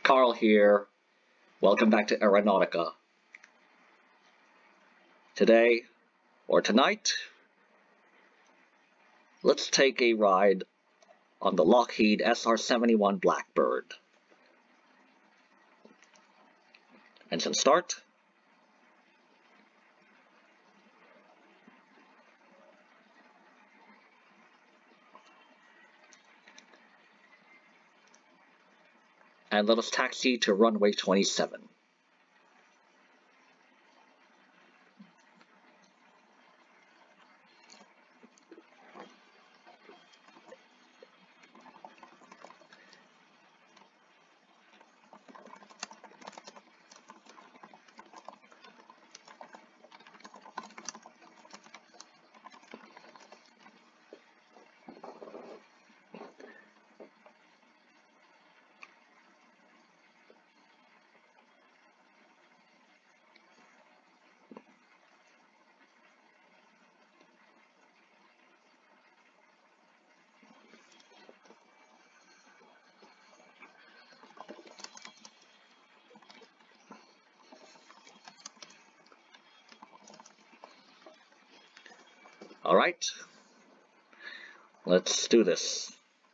Carl here. Welcome back to Aeronautica. Today, or tonight, let's take a ride on the Lockheed SR-71 Blackbird. Engine start. And let us taxi to runway 27. All right, let's do this.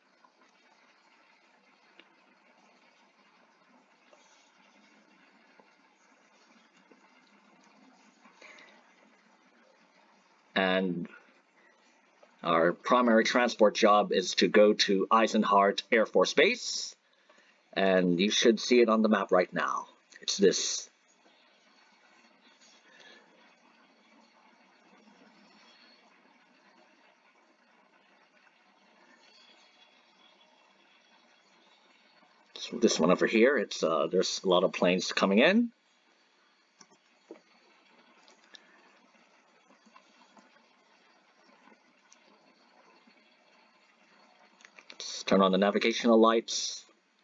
And our primary transport job is to go to Eisenhardt Air Force Base, and you should see it on the map right now. It's this. This one over here. It's there's a lot of planes coming in. Let's turn on the navigational lights.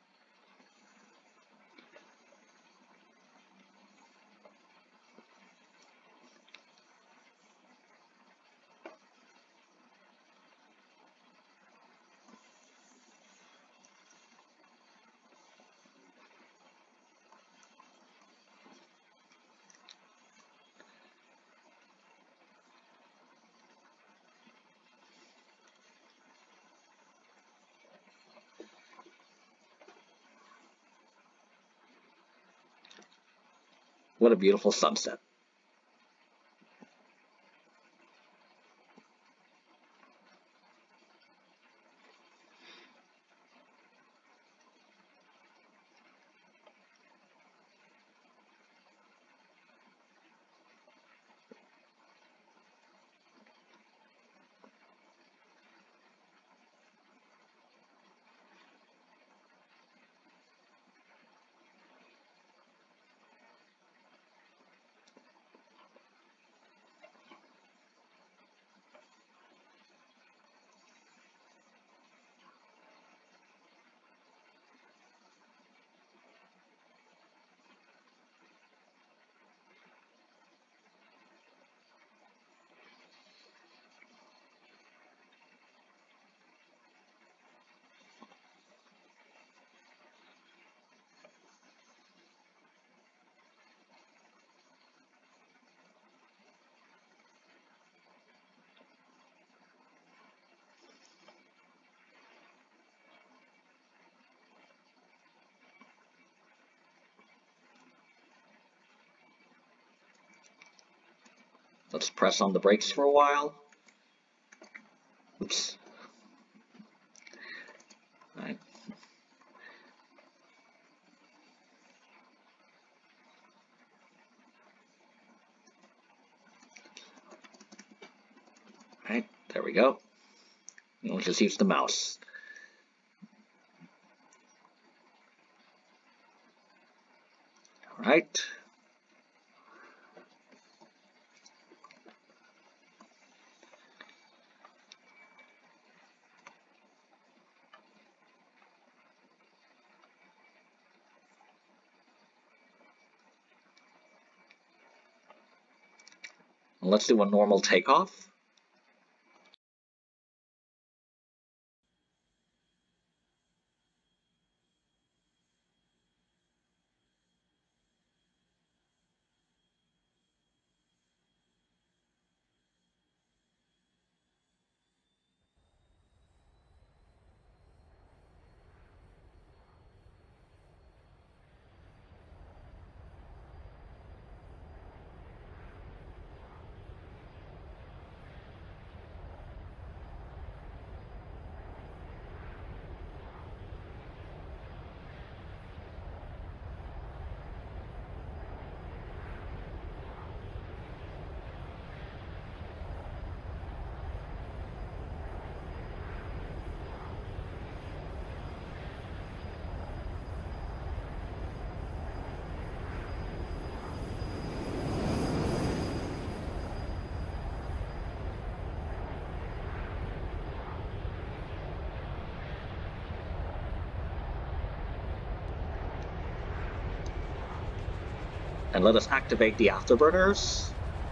What a beautiful sunset. Let's press on the brakes for a while. Oops. All right. All right, there we go. And we'll just use the mouse. All right. Let's do a normal takeoff. And let us activate the afterburners.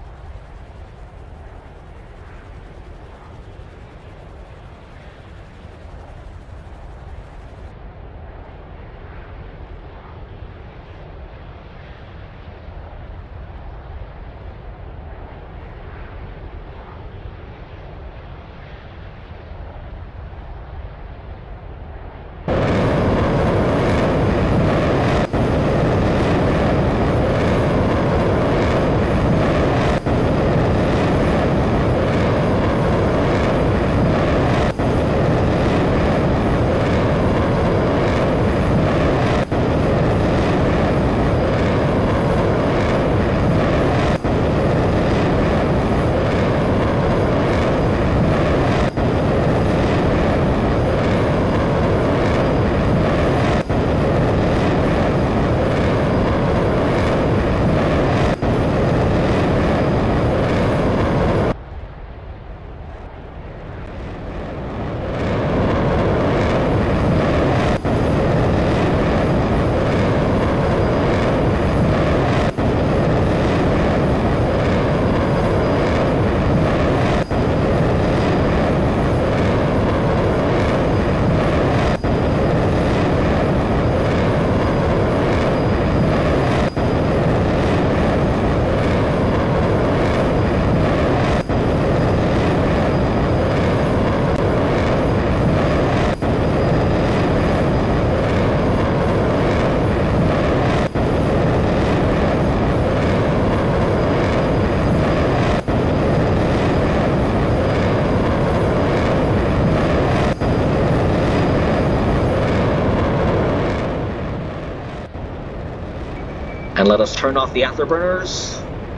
And let us turn off the afterburners.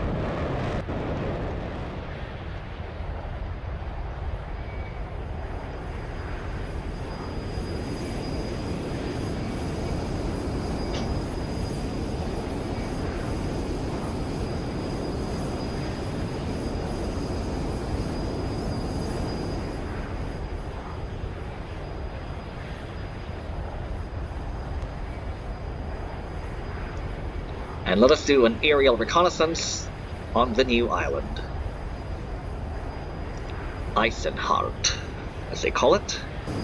And let us do an aerial reconnaissance on the new island. Eisenhardt, as they call it.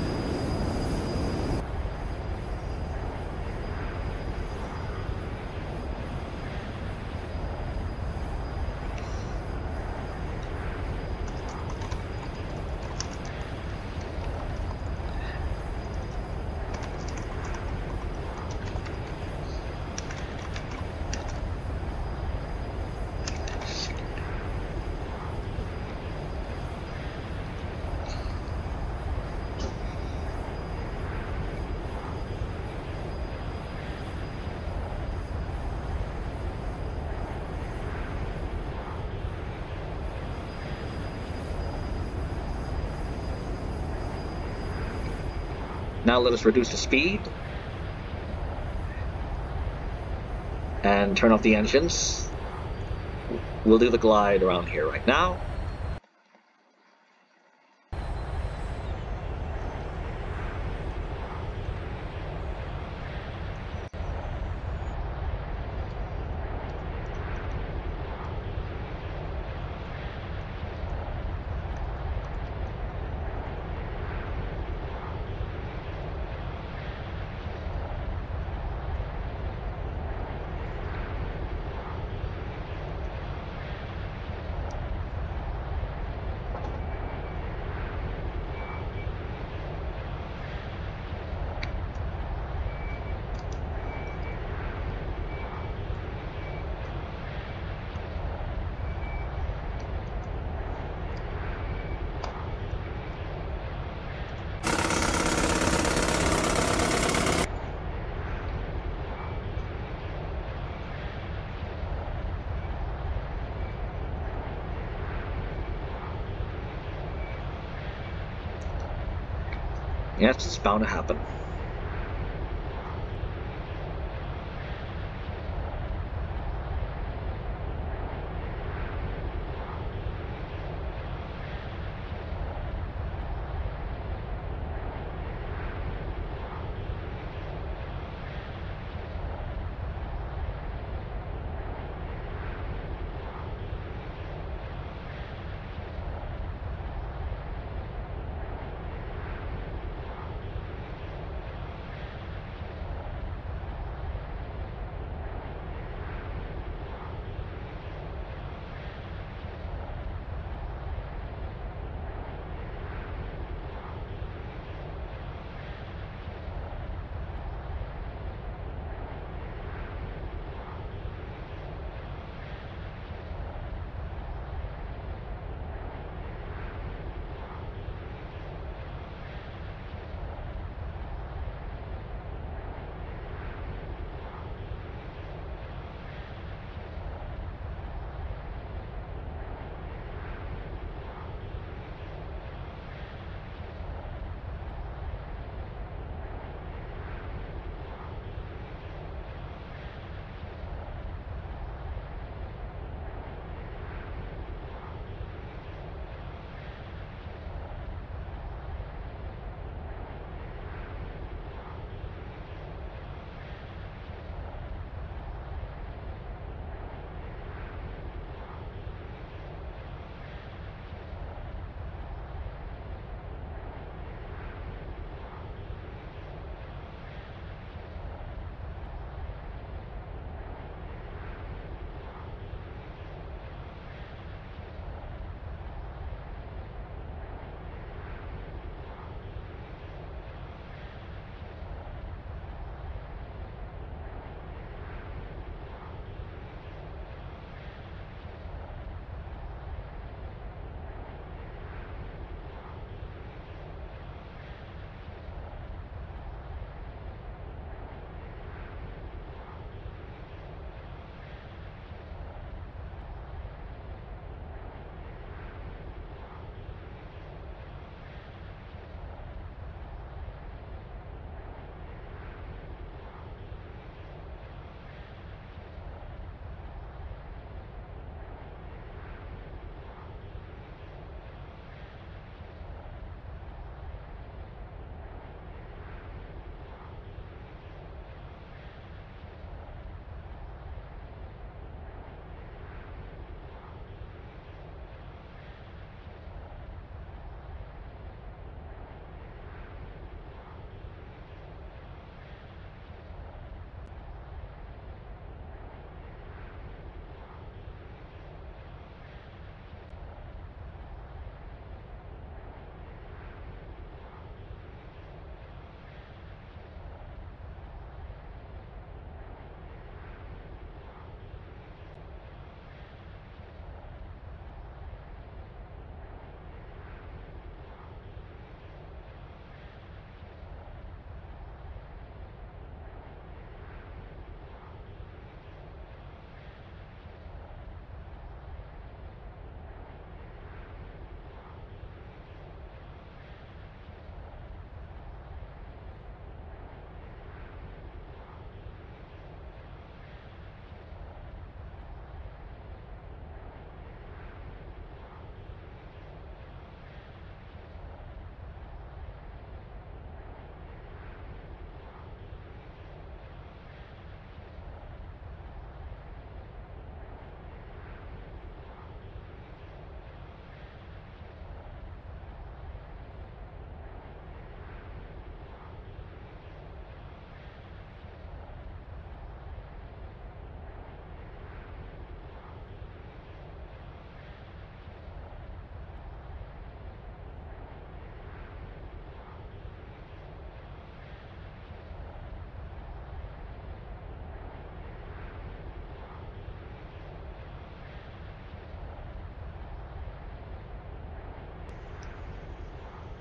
Now let us reduce the speed and turn off the engines. We'll do the glide around here right now. Yes, it's bound to happen.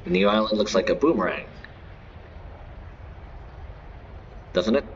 The new island looks like a boomerang, doesn't it?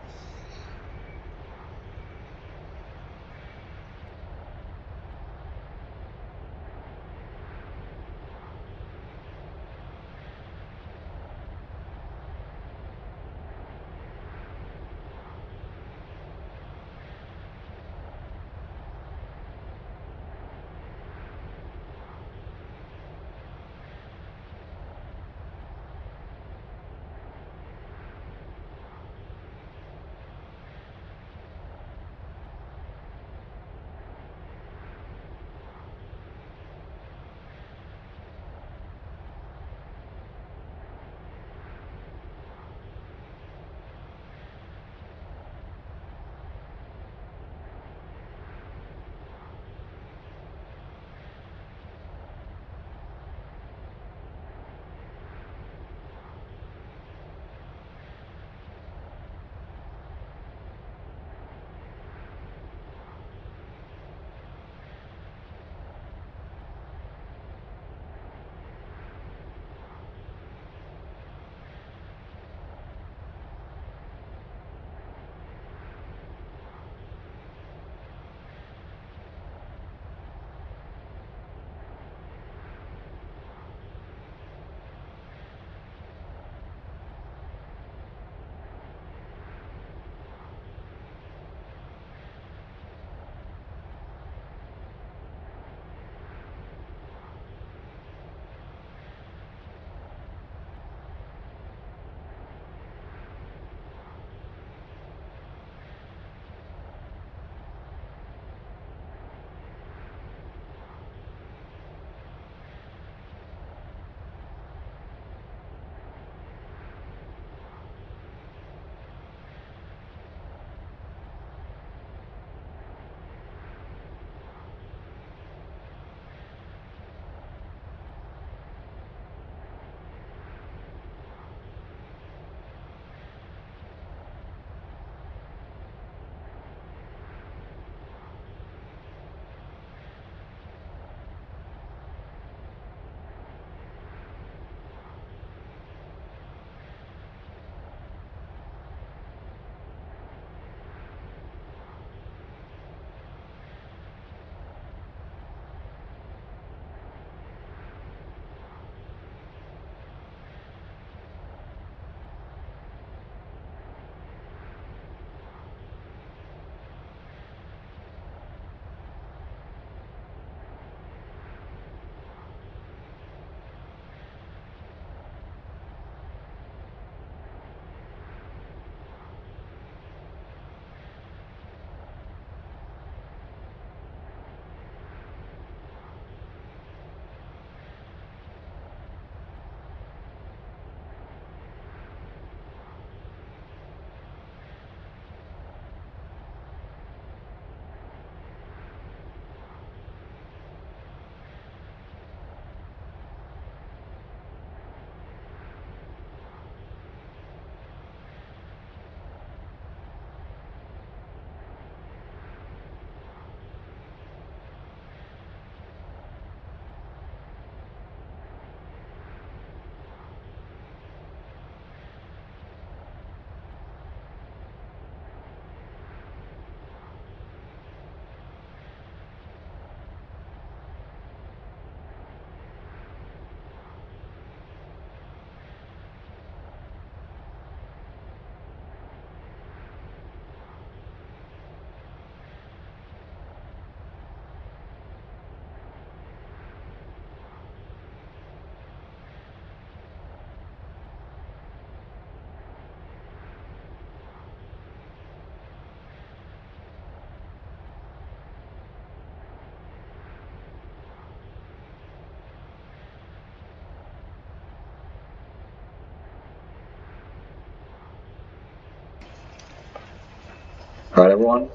All right, everyone.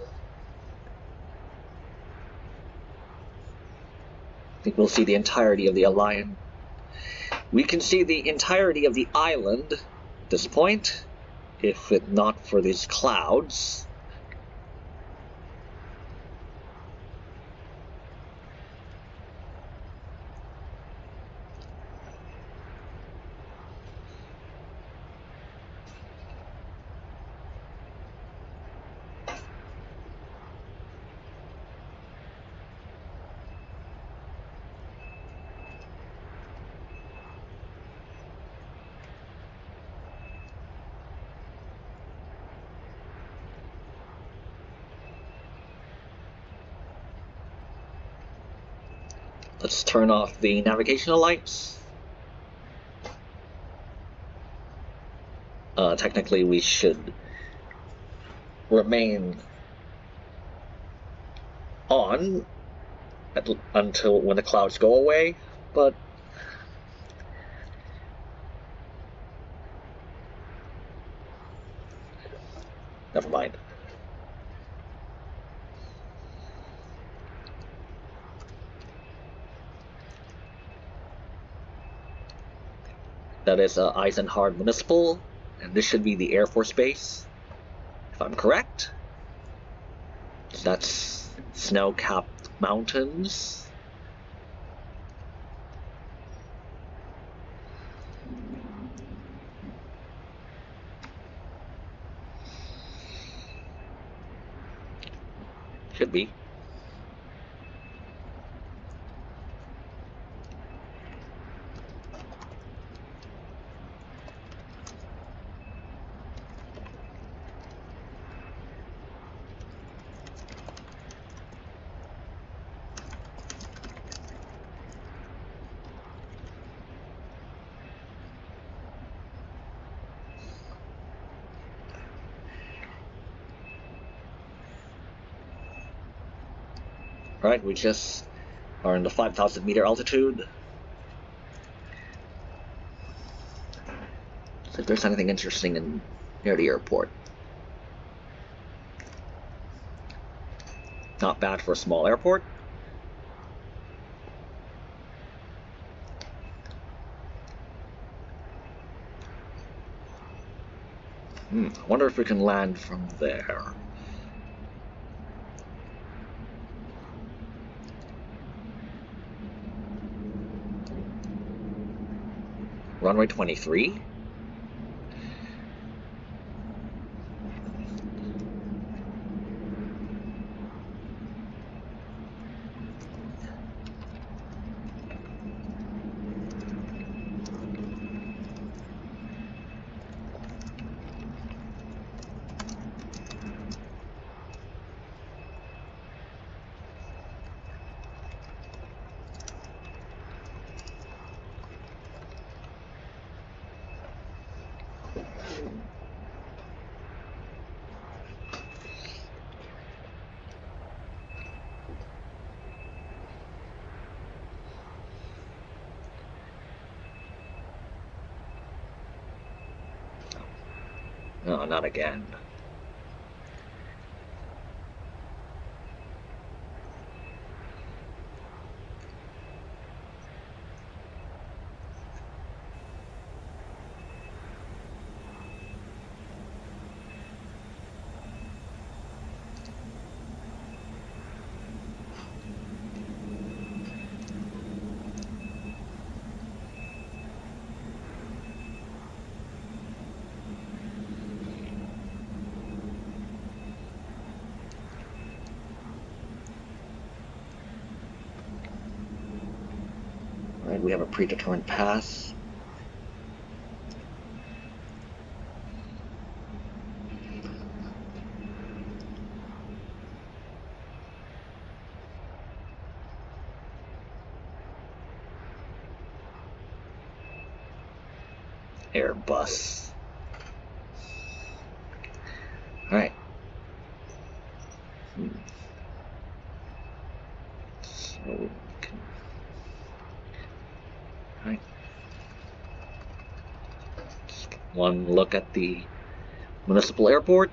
I think we'll see the entirety of the alliance. We can see the entirety of the island at this point, if it not for these clouds. Let's turn off the navigational lights. Technically, we should remain on until when the clouds go away, but never mind. That is Eisenhardt Municipal, and this should be the Air Force Base, if I'm correct. That's snow-capped mountains. Should be. Right, we just are in the 5,000 meter altitude. See if there's anything interesting near the airport. Not bad for a small airport. I wonder if we can land from there. Runway 23? No, not again. Right, we have a predetermined pass. Airbus. Alright. So we can... Alright. Just one look at the municipal airport.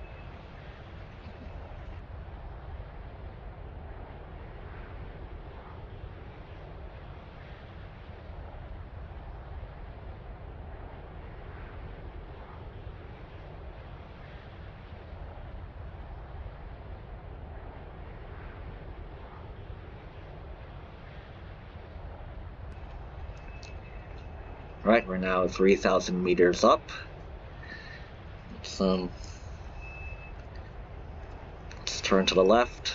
Right, we're now 3,000 meters up. Let's turn to the left.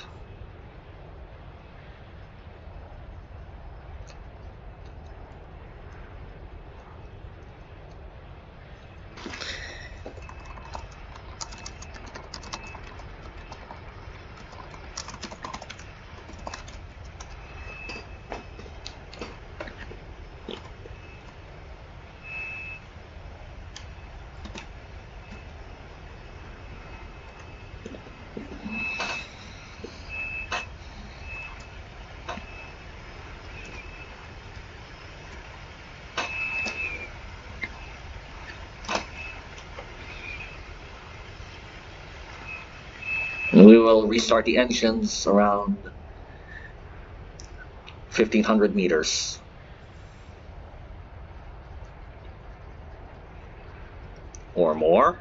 We will restart the engines around 1,500 meters. Or more.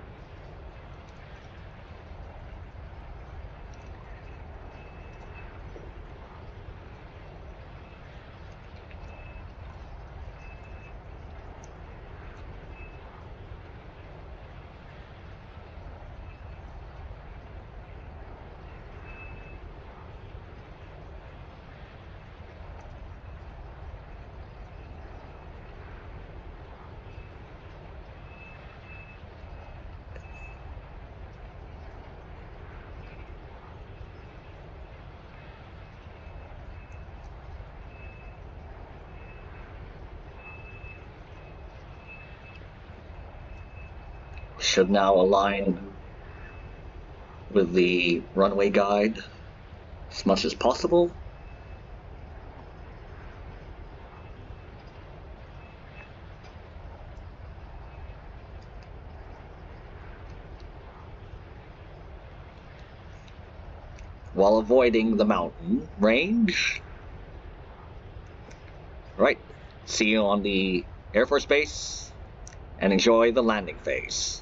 Should now align with the runway guide as much as possible. While avoiding the mountain range. Right, see you on the Air Force Base and enjoy the landing phase.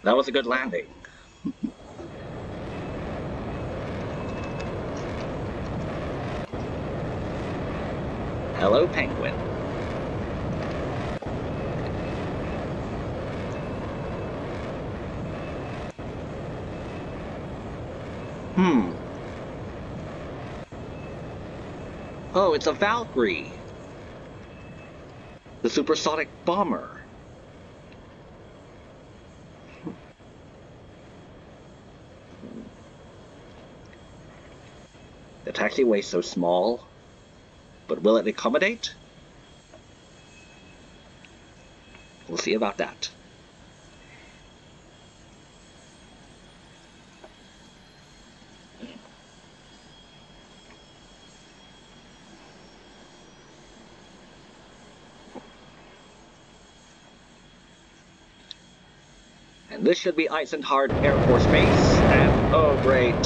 That was a good landing. Hello, Penguin. Oh, it's a Valkyrie. The supersonic bomber. The taxiway is so small, but will it accommodate? We'll see about that. And this should be Eisenhardt Air Force Base, and oh great.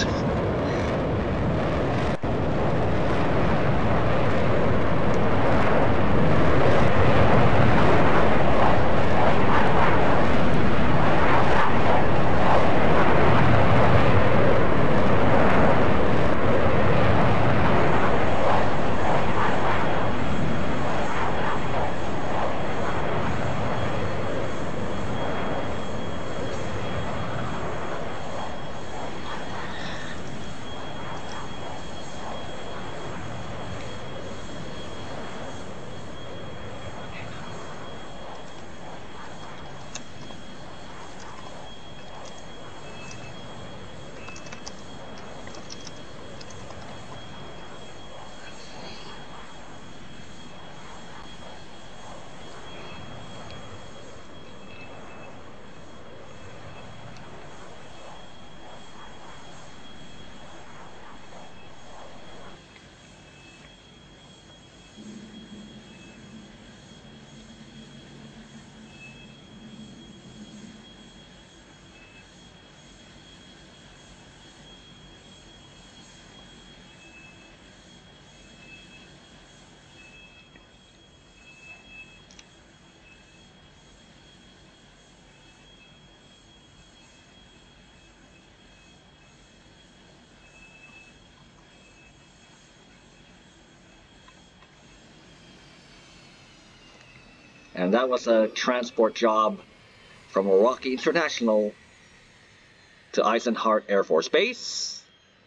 And that was a transport job from Rawaki International to Eisenhardt Air Force Base.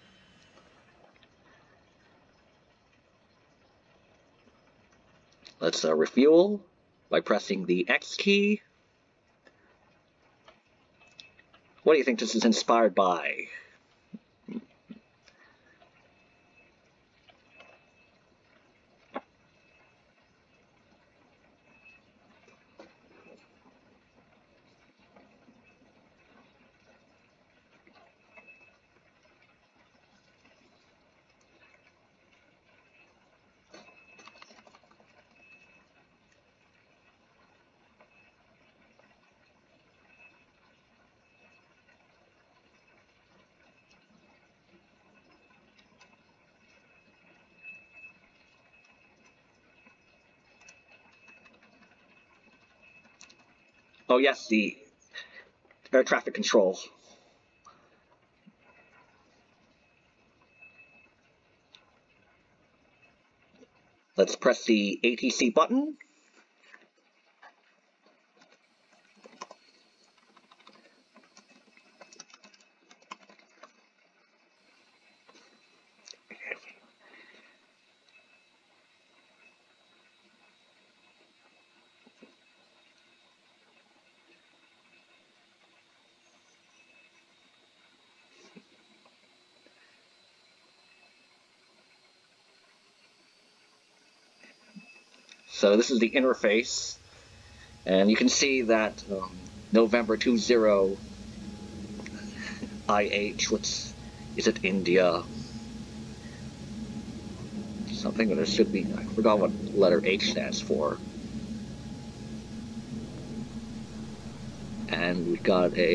Let's refuel by pressing the X key. What do you think this is inspired by? Oh yes, the air traffic control. Let's press the ATC button. So this is the interface, and you can see that November 20 IH, what's, is it India? Something that it should be, I forgot what letter H stands for. And we've got a,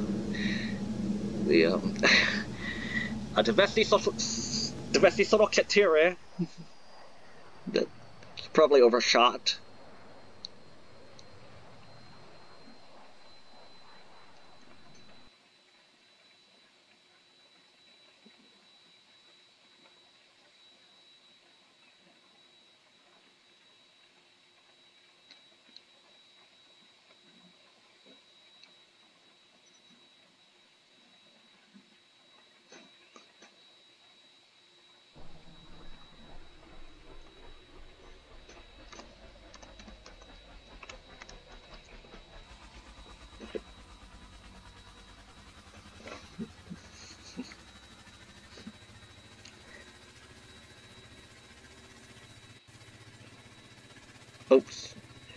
a Divesti Soroketire that's probably overshot. Oops.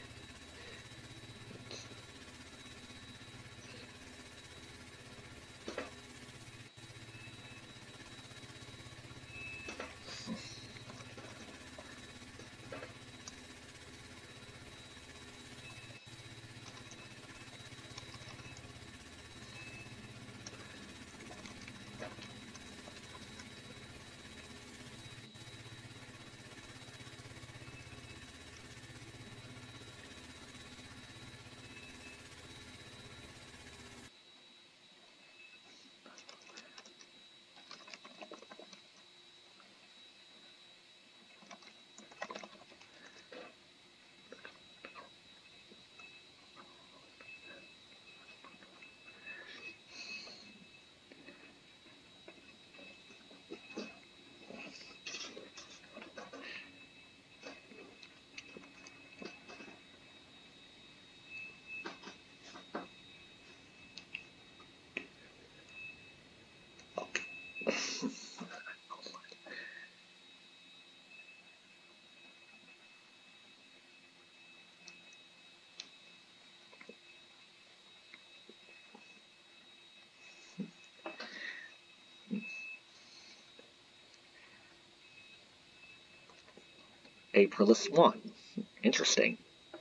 Aprilius One. Interesting.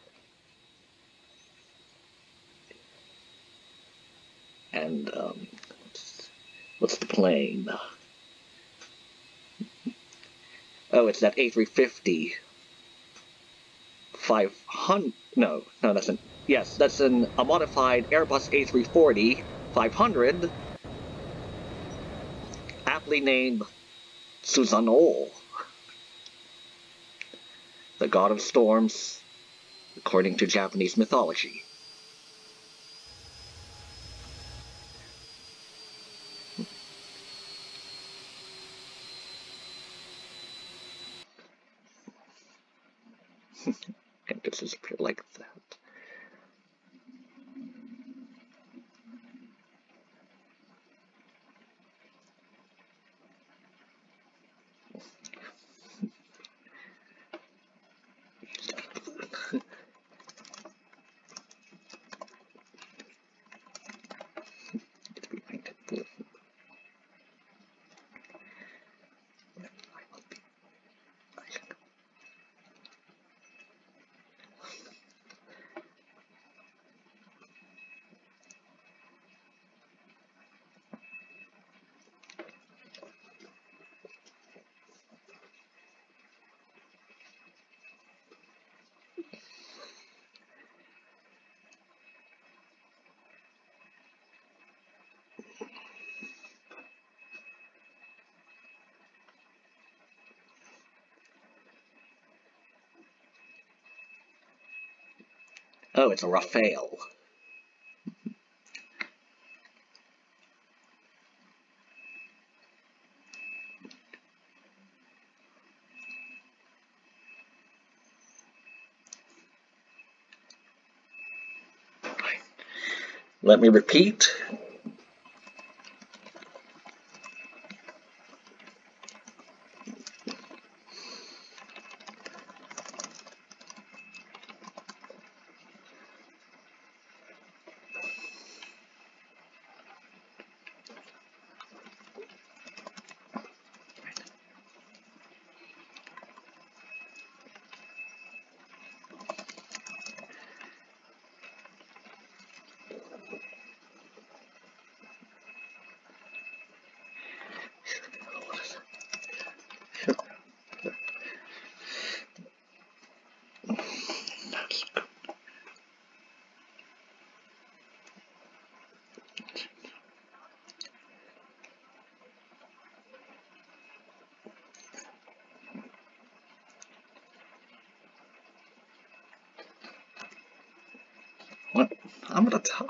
And what's the plane? Oh, it's that A350. 500. No, that's an. Yes, that's a modified Airbus A340 500, aptly named Susanoo, the god of storms, according to Japanese mythology. And this is like that. Oh, it's a Raphael. Let me repeat. What? I'm gonna talk.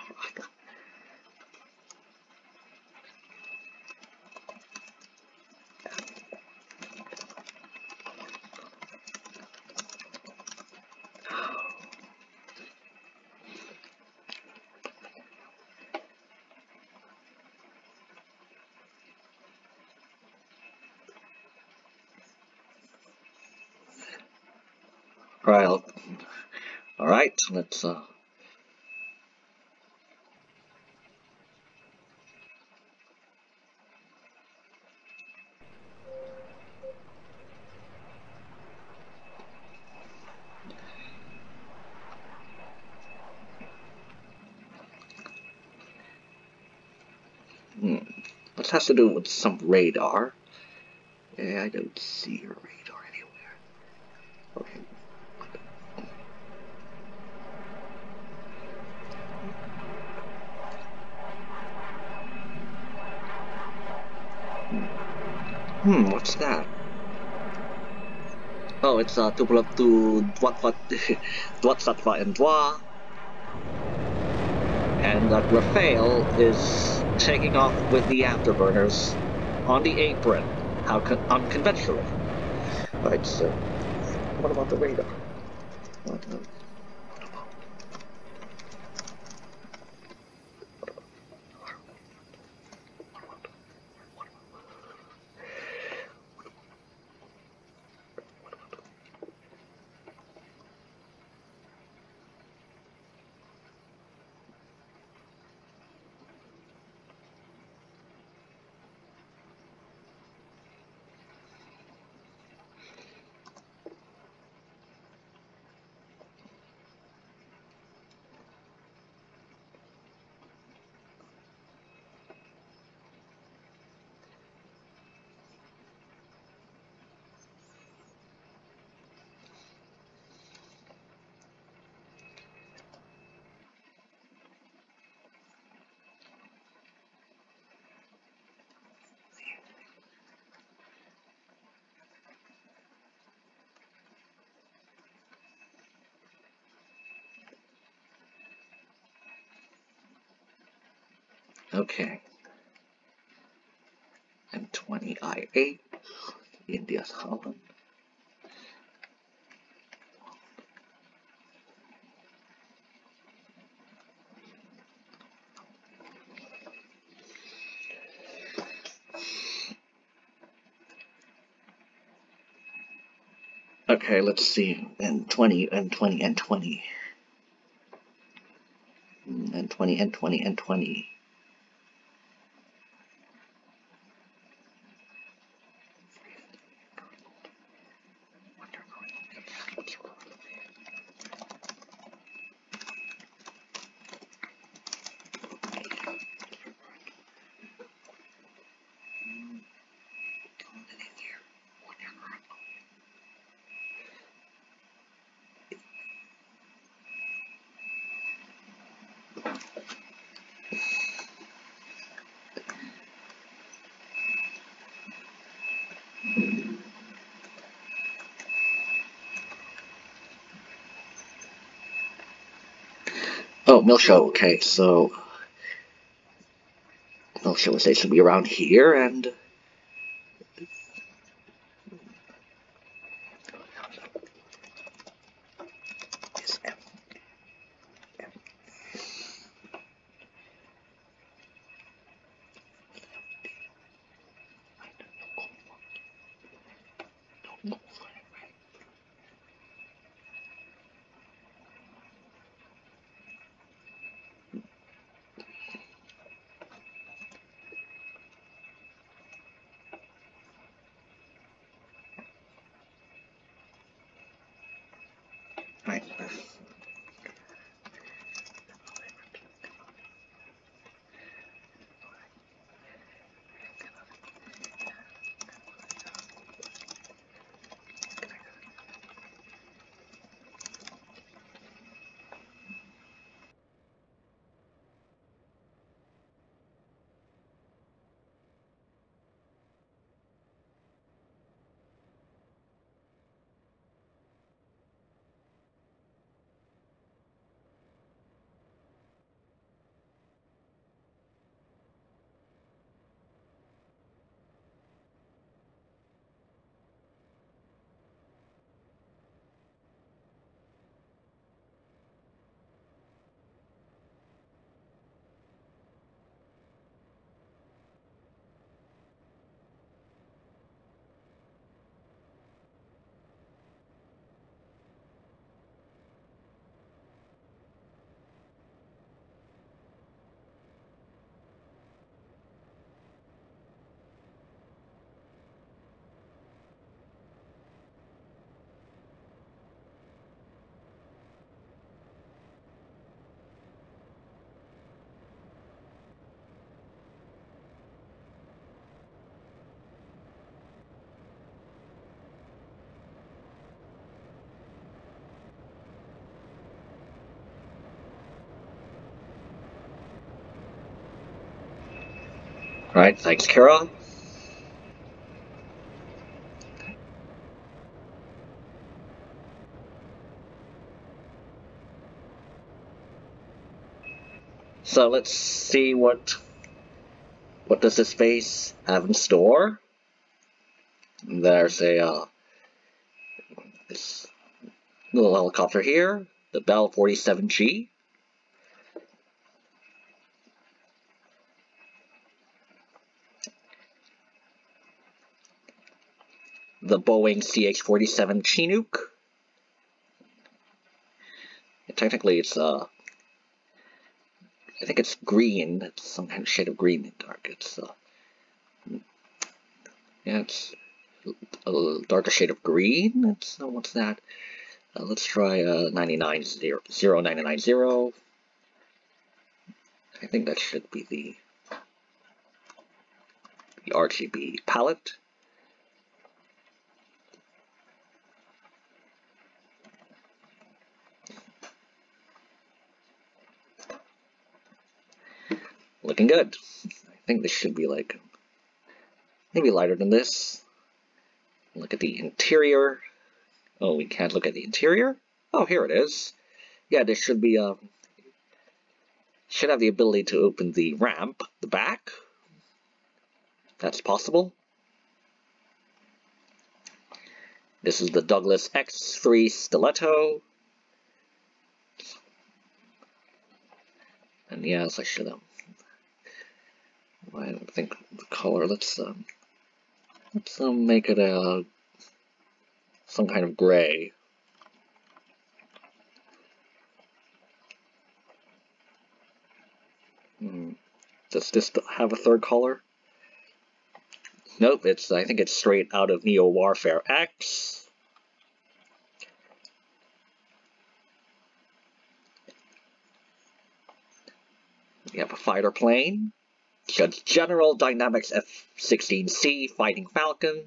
Right. All right, let's. This has to do with some radar. Yeah, I don't see your radar anywhere. Okay. What's that? Oh, it's tupulap to Dwat Satva and Dwa. And Raphael is taking off with the afterburners on the apron. How unconventionally. Alright, so what about the radar? What about? Okay. M20 I8, India's Holland. Okay, let's see. N20, N20, N20. N20, N20, N20. Oh, Milshow. Okay, so Milshow is basically around here, and right. Alright, thanks, Kara. So let's see what does this base have in store. There's a this little helicopter here, the Bell 47G. The Boeing CH-47 Chinook. Technically, it's I think it's green. It's some kind of shade of green in dark. It's yeah, it's a darker shade of green. It's what's that? Let's try 990. I think that should be the RGB palette. Looking good. I think this should be like maybe lighter than this. Look at the interior. Oh, we can't look at the interior? Oh, here it is. Yeah, this should be should have the ability to open the ramp, the back. That's possible. This is the Douglas X3 Stiletto. And yes, I should have. I don't think the color. Let's make it some kind of gray. Does this have a third color? Nope. I think it's straight out of Neo Warfare X. We have a fighter plane. General Dynamics F-16C Fighting Falcon.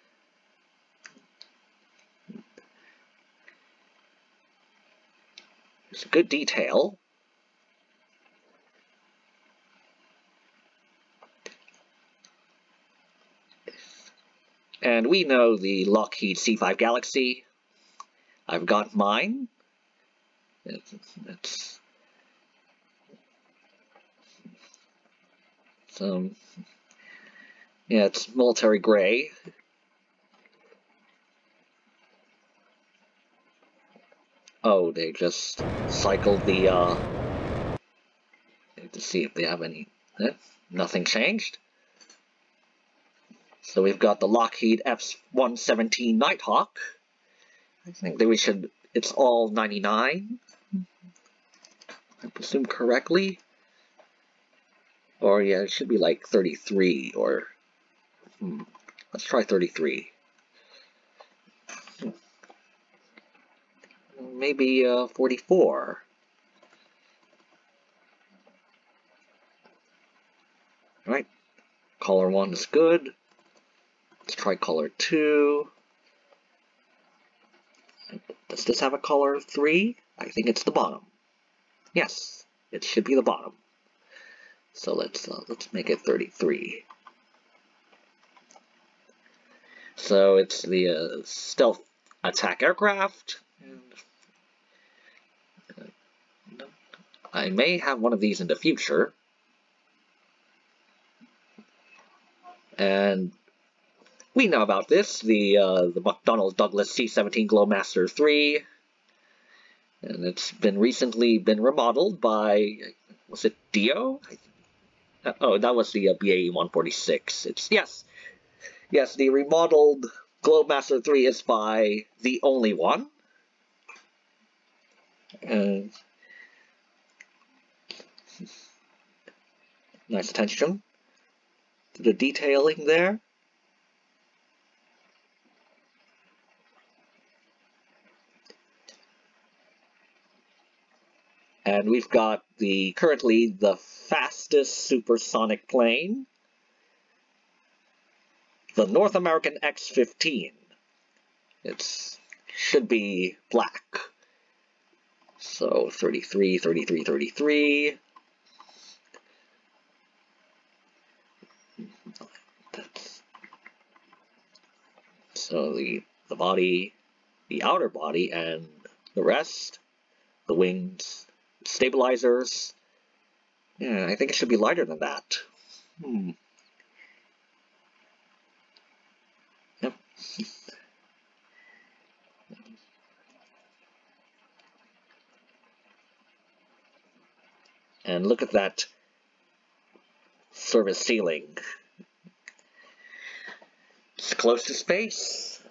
There's a good detail. And we know the Lockheed C-5 Galaxy. I've got mine. It's yeah, it's military gray. Oh, they just cycled the to see if they have any. Nothing changed. So we've got the Lockheed F-117 Nighthawk. I think that we should. It's all 99. I presume correctly. Or yeah, it should be like 33 or let's try 33. Maybe 44. Alright, color 1 is good. Let's try color 2. Does this have a color 3? I think it's the bottom. Yes, it should be the bottom. So let's make it 33. So it's the stealth attack aircraft. I may have one of these in the future. And we know about this, the McDonnell Douglas C-17 Glowmaster III. And it's recently been remodeled by, was it Dio? Oh, that was the BAE 146. Yes, the remodeled Glowmaster III is by The Only One. Nice attention to the detailing there. And we've got currently the fastest supersonic plane, the North American X-15. It should be black. So 33, 33, 33. the body, the outer body, and the rest, the wings, stabilizers. Yeah, I think it should be lighter than that. Yep. And look at that service ceiling. It's close to space.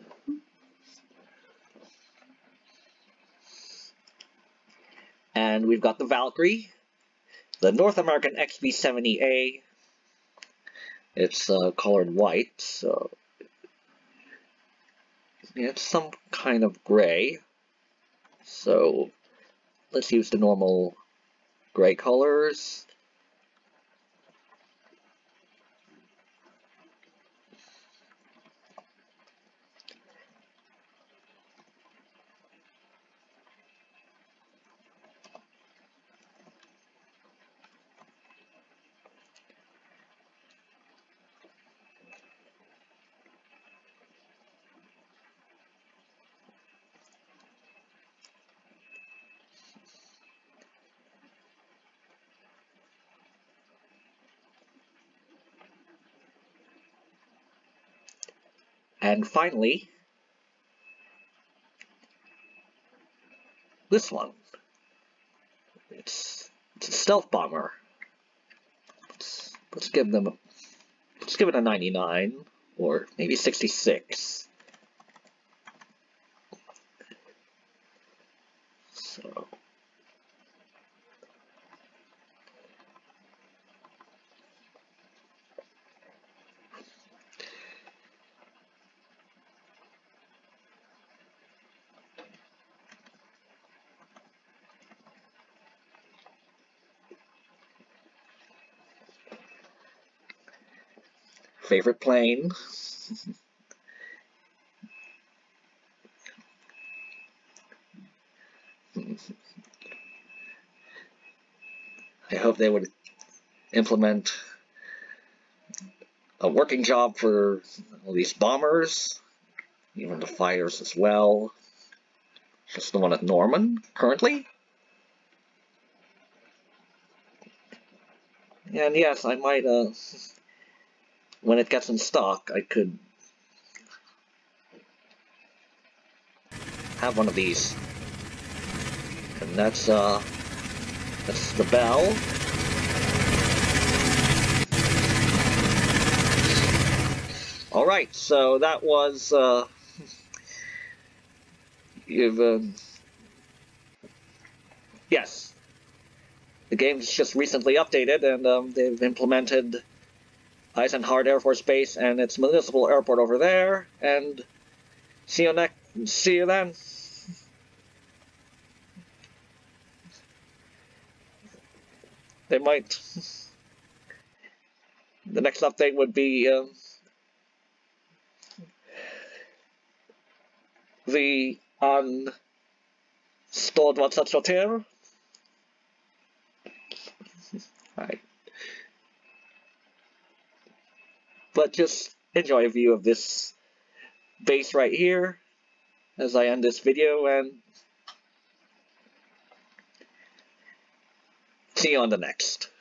And we've got the Valkyrie, the North American XB-70A. It's colored white, so it's some kind of gray. So let's use the normal gray colors. And finally, this one. It's a stealth bomber. Let's give it a 99 or maybe 66. So favorite plane. I hope they would implement a working job for all these bombers, even the fighters as well. Just the one at Norman currently. And yes, I might, when it gets in stock, I could have one of these. And that's the bell. Alright, so that was, yes. The game's just recently updated, and they've implemented Eisenhardt Air Force Base and its municipal airport over there. And see you then. They might. The next update would be the Stod vad satsåter. Right. But just enjoy a view of this base right here as I end this video, and see you on the next.